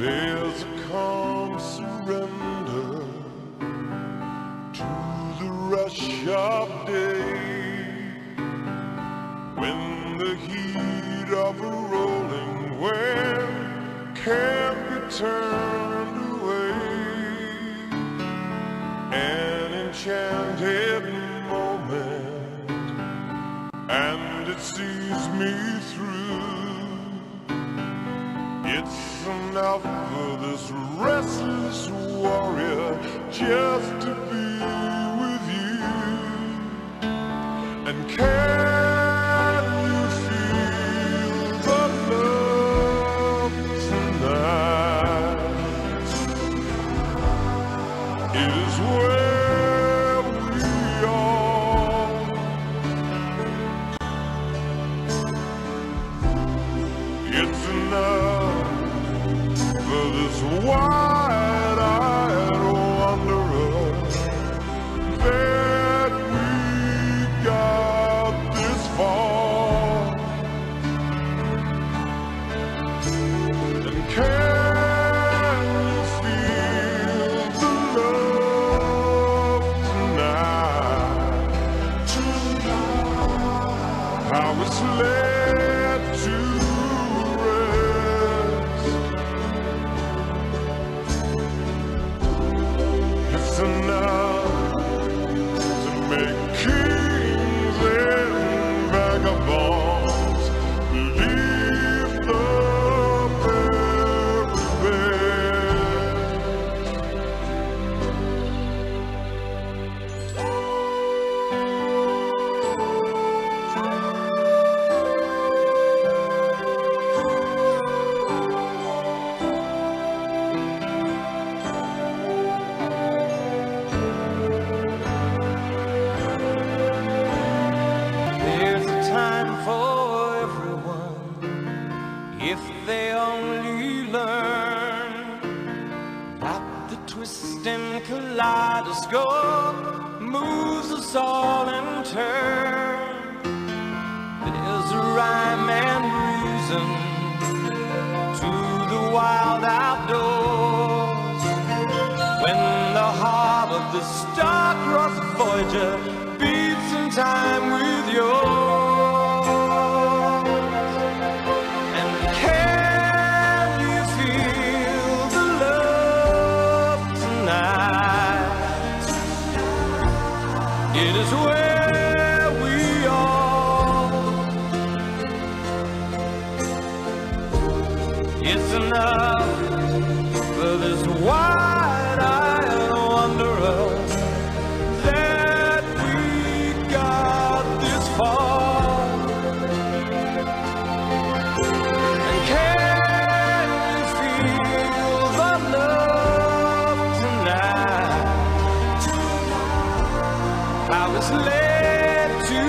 There's a calm surrender to the rush of day, when the heat of a rolling wave can't be turned away. An enchanted moment, and it sees me through. It's enough for this restless warrior just to be with you. And can you feel the love tonight? It is where we are. It's enough for this wide-eyed wanderer that we got this far. And can you feel the love tonight? How it's led to enough to make kings and vagabonds leave the very best. If they only learn that the twisting kaleidoscope moves us all in turn. There's a rhyme and reason to the wild outdoors, when the heart of the star-crossed Voyager beats in time with yours. It is where we are. It's enough for this wide-eyed wanderer that we got this far. And can you feel the love tonight? I was led to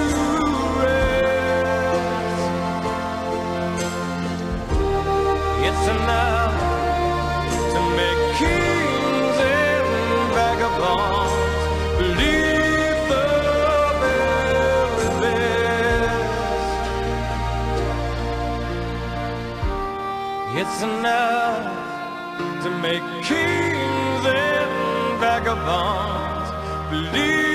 rest. It's enough to make kings and vagabonds believe the very best. It's enough to make kings and vagabonds believe